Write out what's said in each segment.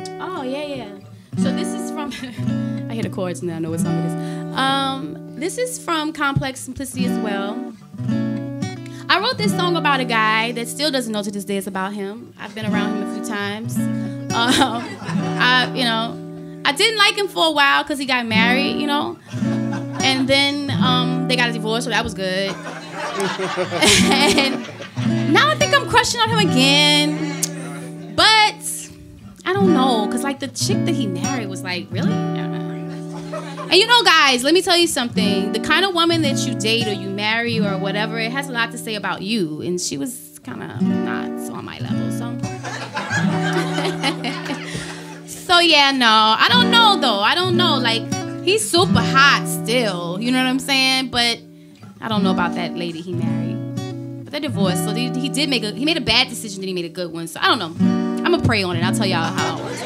Oh, yeah, yeah. So this is from, I hear the chords and I know what song it is. This is from Complex Simplicity as well. I wrote this song about a guy that still doesn't know to this day it's about him. I've been around him a few times. I didn't like him for a while because he got married, and then they got a divorce, so that was good. And now I think I'm crushing on him again, but I don't know, because like the chick that he married was like, really? And guys, let me tell you something. The kind of woman that you date or you marry or whatever, it has a lot to say about you. And she was kind of not on my level, so. So yeah, no, I don't know though. I don't know. Like, he's super hot still. You know what I'm saying? But I don't know about that lady he married. But they're divorced, so he made a bad decision, then he made a good one. So I don't know. I'm gonna pray on it. I'll tell y'all how it was.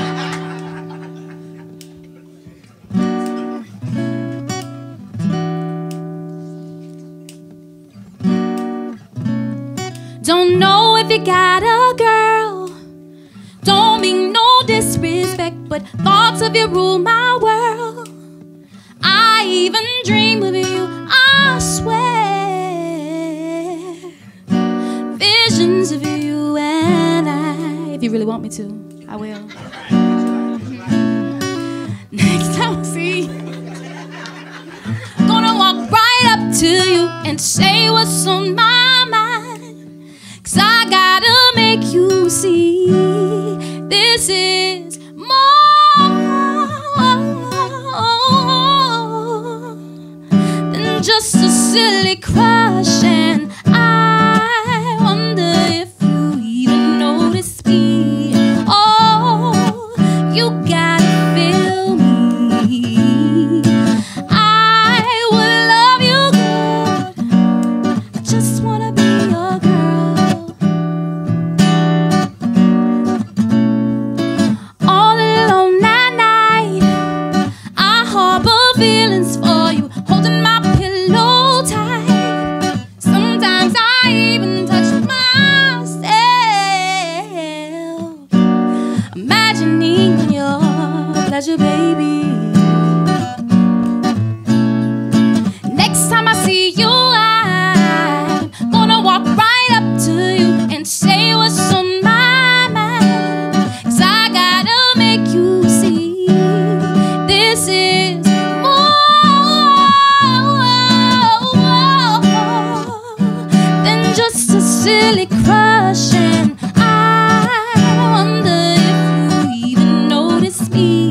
Don't know if you got a girl. Don't mean no disrespect, but thoughts of you rule my world. I even dream of you, I swear. Visions of you and I. If you really want me to, I will. Next time I see you, gonna walk right up to you and say what's on my mind. 'Cause I gotta make you see this is more than just a silly crush. And I wonder if you even notice me. Oh, you gotta feel me. I would love you good. I just wanna be your girl. Pleasure, baby. Next time I see you, I'm gonna walk right up to you and say what's on my mind. 'Cause I gotta make you see this is more than just a silly crush. And I wonder if you even notice me.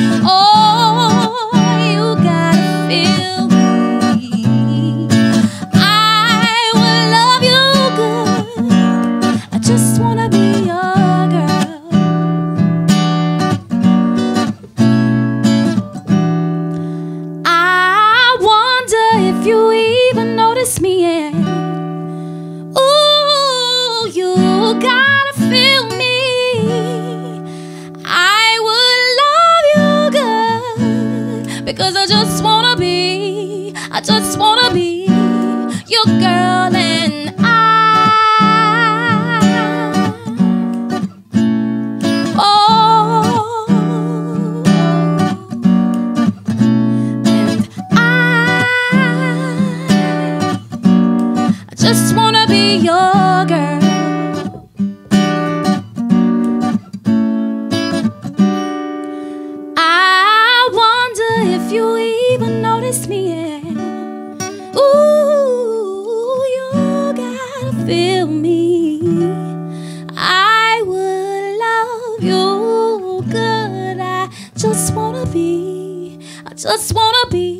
Because I just wanna be your girl. And I just wanna be your girl. You even notice me, yeah. Ooh, you gotta feel me. I would love you good. I just wanna be